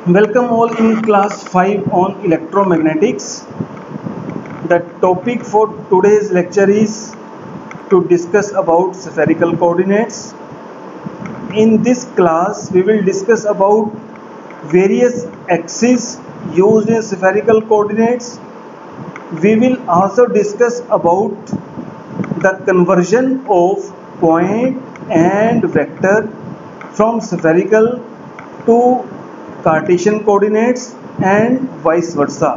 Welcome all in class 5 on electromagnetics. The topic for today's lecture is to discuss about spherical coordinates. In this class we will discuss about various axes used in spherical coordinates. We will also discuss about the conversion of point and vector from spherical to Cartesian coordinates and vice versa.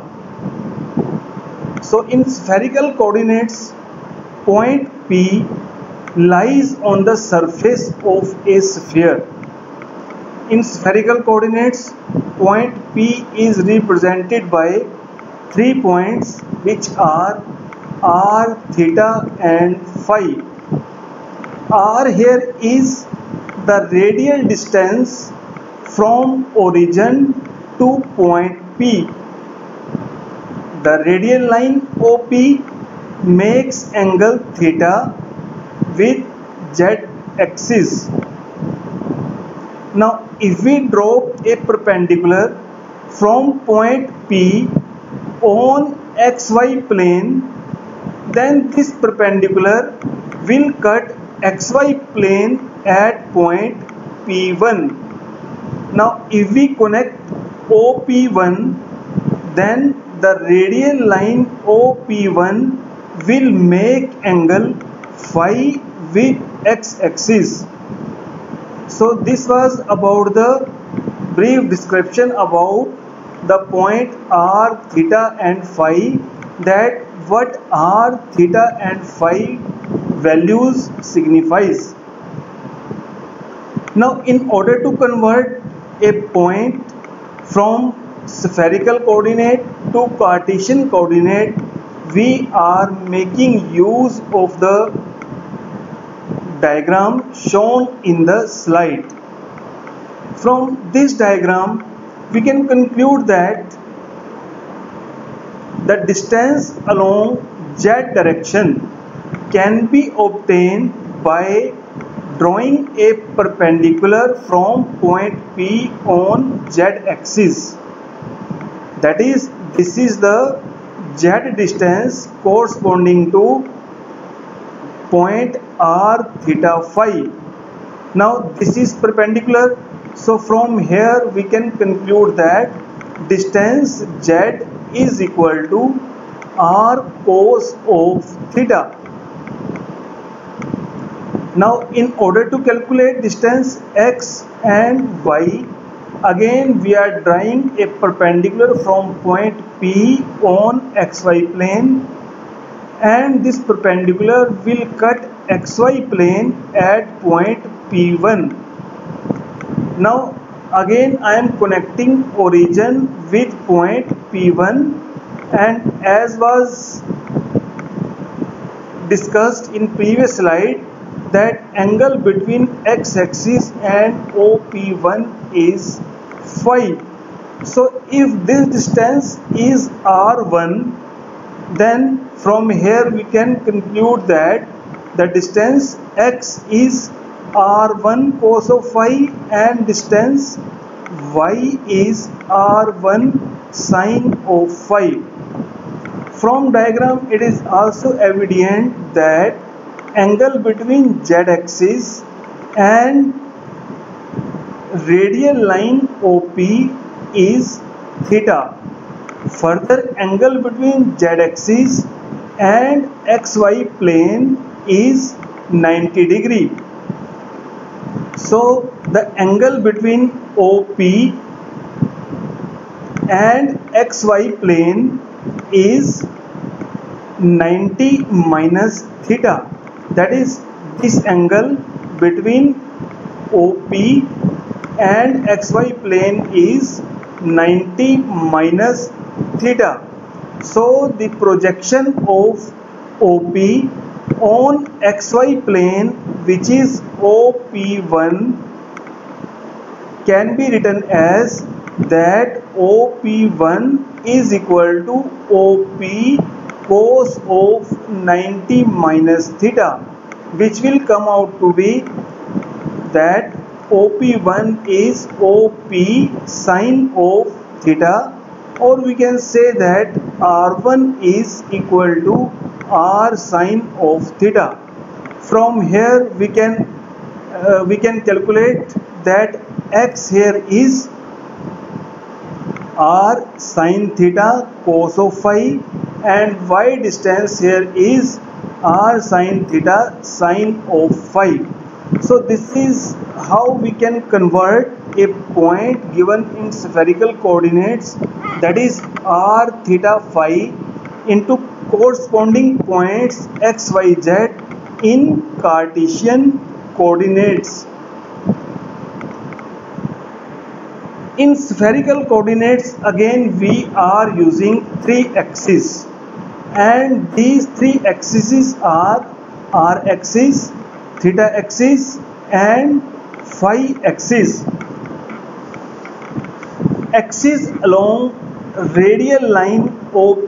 So in spherical coordinates, point P lies on the surface of a sphere. In spherical coordinates, point P is represented by 3 points which are r, theta and phi. R here is the radial distance from origin to point P. The radial line OP makes angle theta with z axis. Now if we drop a perpendicular from point P on xy plane, then this perpendicular will cut xy plane at point P1. Now if we connect OP1, then the radial line OP1 will make angle phi with x-axis. So this was about the brief description about the point r, theta and phi, that what r, theta and phi values signifies. Now in order to convert a point from spherical coordinate to Cartesian coordinate, we are making use of the diagram shown in the slide. From this diagram we can conclude that the distance along z direction can be obtained by drawing a perpendicular from point P on z-axis. That is, this is the z distance corresponding to point r, theta, phi. Now this is perpendicular, so from here we can conclude that distance z is equal to r cos of theta. Now in order to calculate distance x and y, again we are drawing a perpendicular from point P on xy plane, and this perpendicular will cut xy plane at point P1. Now again I am connecting origin with point P1, and as was discussed in previous slide, that angle between x-axis and OP1 is phi. So if this distance is r1, then from here we can conclude that the distance x is r1 cos of phi and distance y is r1 sin of phi. From diagram it is also evident that angle between z-axis and radial line OP is theta. Further, angle between z-axis and xy plane is 90 degree. So the angle between OP and xy plane is 90 minus theta. That is, this angle between OP and xy plane is 90 minus theta. So the projection of OP on xy plane, which is OP1, can be written as that OP1 is equal to OP cos of 90 minus theta, which will come out to be that OP1 is OP sine of theta, or we can say that R1 is equal to R sine of theta. From here we can calculate that x here is R sine theta cos of phi, and y distance here is R sine theta sine of phi. So this is how we can convert a point given in spherical coordinates, that is r theta phi, into corresponding points x, y, z in Cartesian coordinates. In spherical coordinates again we are using three axes, and these three axes are r axis, theta axis and phi axis. Axis along radial line OP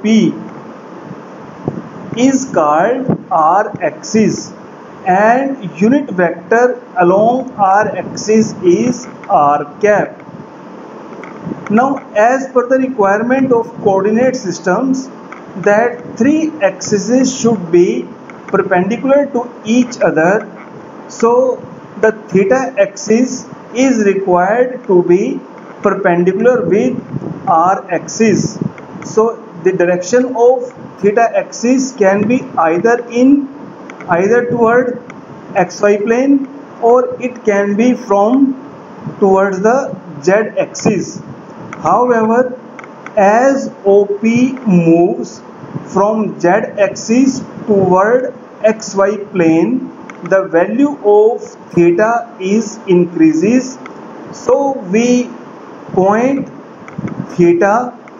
is called r axis, and unit vector along r axis is r cap. Now, as per the requirement of coordinate systems, that three axes should be perpendicular to each other, so the theta axis is required to be perpendicular with r axis. So the direction of theta axis can be either toward xy plane, or it can be from towards the z axis. However, as OP moves from z axis toward xy plane, the value of theta is increases, so we point theta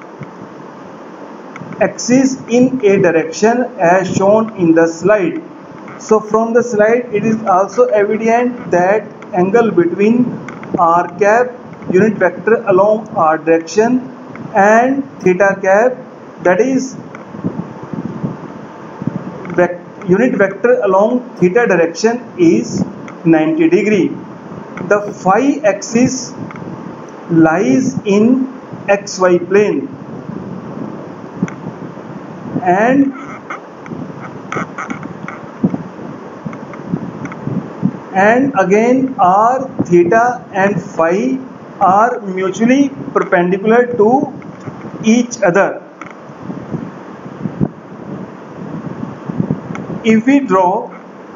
axis in a direction as shown in the slide. So from the slide it is also evident that angle between r cap, unit vector along r direction, and theta cap, that is unit vector along theta direction, is 90 degree. The phi axis lies in xy plane, and again r, theta and phi are mutually perpendicular to each other. If we draw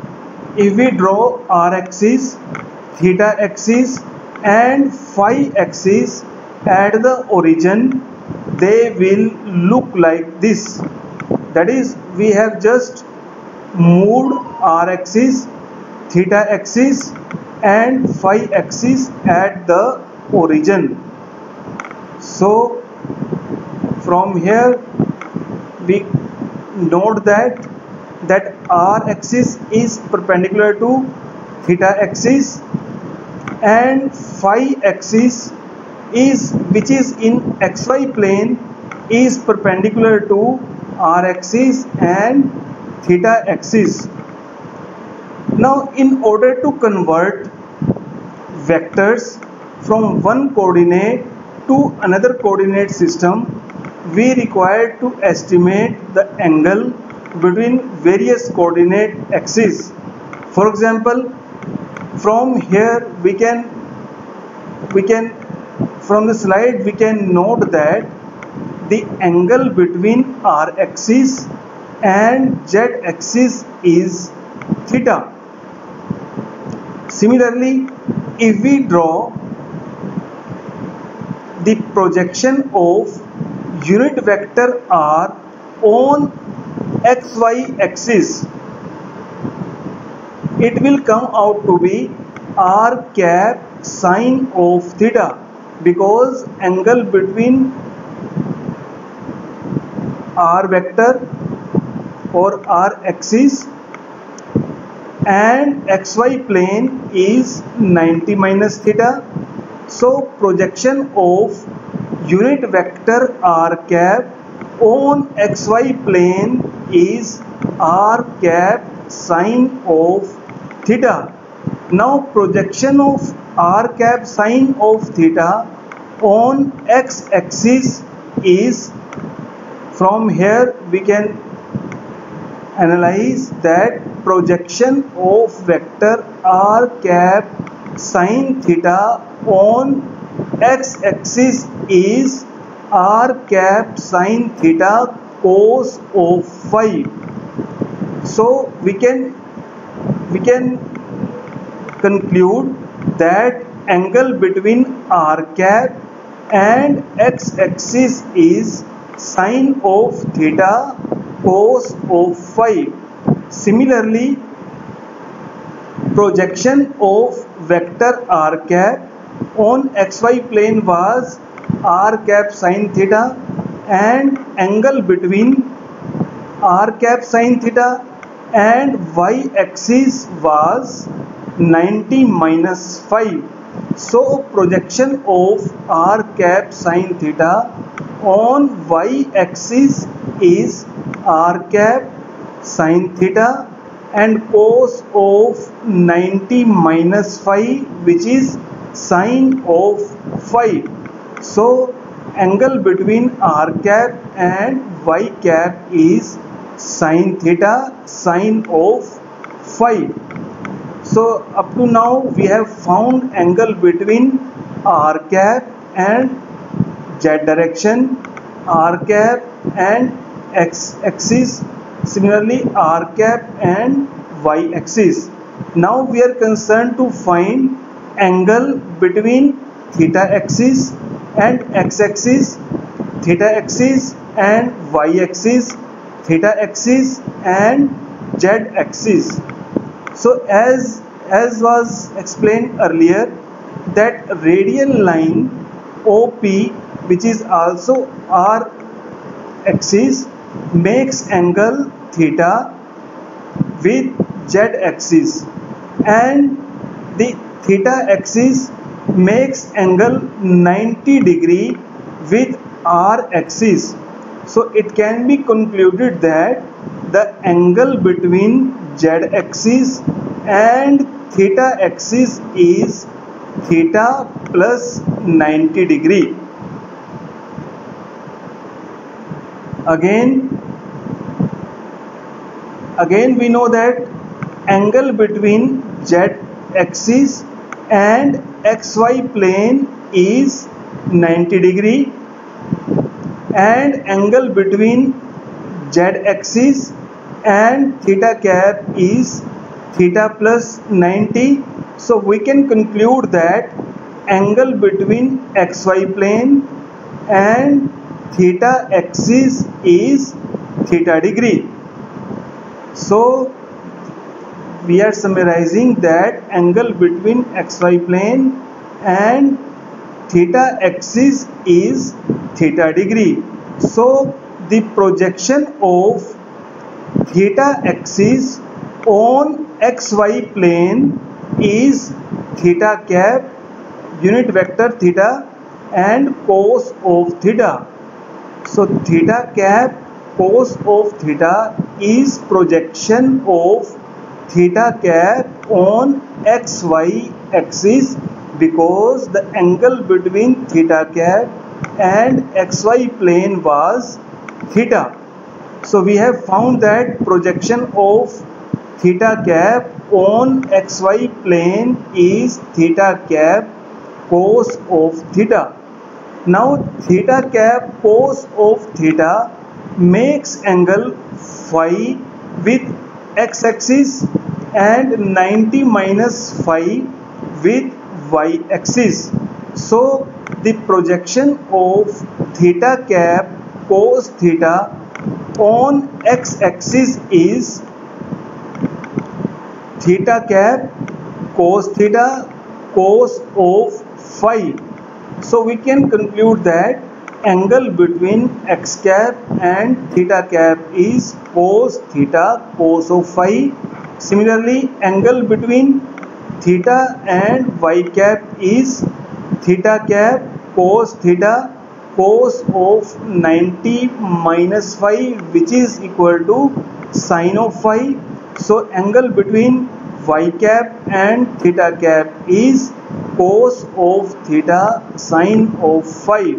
r axis, theta axis and phi axis at the origin, they will look like this. That is, we have just moved r axis, theta axis and phi axis at the origin. So from here we note that r axis is perpendicular to theta axis, and phi axis which is in xy plane is perpendicular to r axis and theta axis. Now, in order to convert vectors from one coordinate to another coordinate system, we require to estimate the angle between various coordinate axes. For example, from here we can from the slide we can note that the angle between r axis and z axis is theta. Similarly, if we draw the projection of unit vector r on xy axis, it will come out to be r cap sine of theta, because angle between r vector or r axis and xy plane is 90 minus theta. So projection of unit vector r cap on xy plane is r cap sine of theta. Now projection of r cap sine of theta on x axis is, from here we can analyze that projection of vector r cap sine theta on x axis is r cap sine theta cos of phi. So we can conclude that angle between r cap and x axis is sine of theta cos of phi. Similarly, projection of vector r cap on xy plane was r cap sine theta, and angle between r cap sine theta and y axis was 90 minus phi. So projection of r cap sine theta on y axis is r cap sine theta and cos of 90 minus phi, which is sine of phi. So angle between r cap and y cap is sine theta sine of phi. So up to now we have found angle between r cap and z direction, r cap and x axis, similarly r cap and y axis. Now we are concerned to find angle between theta axis and x axis, theta axis and y axis, theta axis and z axis. So as was explained earlier, that radial line OP, which is also r axis, makes angle theta with z axis, and the theta axis makes angle 90 degree with r axis. So it can be concluded that the angle between z axis and theta axis is theta plus 90 degree. Again we know that angle between z axis and xy plane is 90 degree, and angle between z axis and theta cap is theta plus 90. So we can conclude that angle between xy plane and theta axis is theta degree. So we are summarizing that angle between xy plane and theta axis is theta degree. So the projection of theta axis on xy plane is theta cap, unit vector theta and cos of theta. So theta cap cos of theta is projection of theta cap on xy axis, because the angle between theta cap and xy plane was theta. So we have found that projection of theta cap on xy plane is theta cap cos of theta. Now theta cap cos of theta makes angle phi with x axis and 90 minus phi with y axis. So the projection of theta cap cos theta on x axis is theta cap cos theta cos of phi. So we can conclude that angle between x cap and theta cap is cos theta cos of phi. Similarly, angle between theta and y cap is theta cap cos theta cos of 90 minus phi, which is equal to sine of phi. So angle between y cap and theta cap is cos of theta, sine of phi.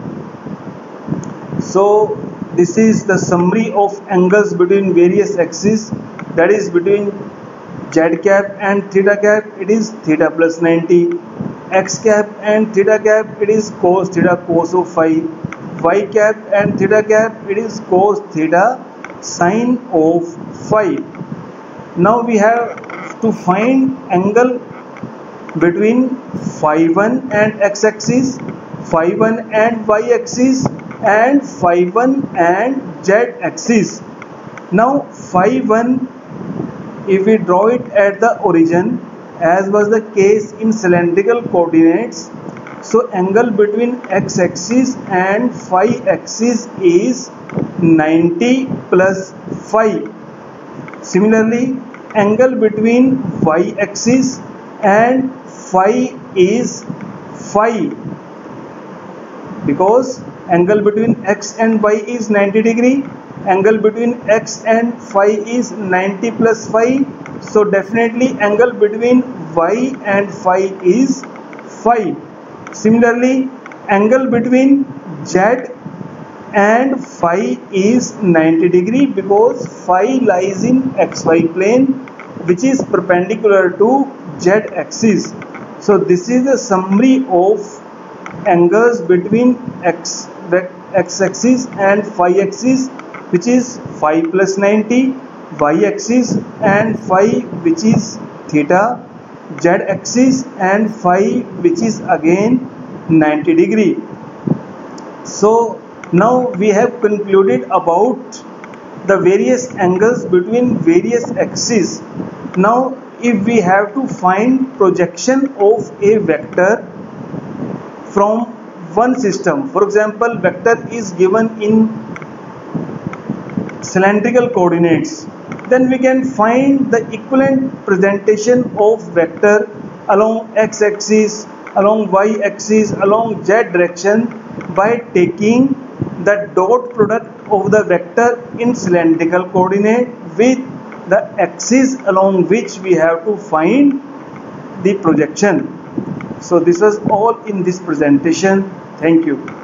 So this is the summary of angles between various axes, that is between z cap and theta cap, it is theta plus 90, x cap and theta cap, it is cos theta cos of phi, y cap and theta cap, it is cos theta sine of phi. Now we have to find angle between phi 1 and x axis, phi 1 and y axis, and phi 1 and z axis. Now phi 1, if we draw it at the origin, as was the case in cylindrical coordinates, so angle between x axis and phi axis is 90 plus phi. Similarly, angle between y axis and phi is phi, because angle between x and y is 90 degree, angle between x and phi is 90 plus phi, so definitely angle between y and phi is phi. Similarly, angle between z and phi is 90 degree, because phi lies in xy plane, which is perpendicular to z axis. So this is the summary of angles between x axis and phi axis, which is phi plus 90, y axis and phi, which is theta, z axis and phi, which is again 90 degree. So now we have concluded about the various angles between various axes. Now if we have to find projection of a vector from one system, for example, vector is given in cylindrical coordinates, then we can find the equivalent presentation of vector along x-axis, along y-axis, along z direction by taking the dot product of the vector in cylindrical coordinate with the axis along which we have to find the projection. So this was all in this presentation. Thank you.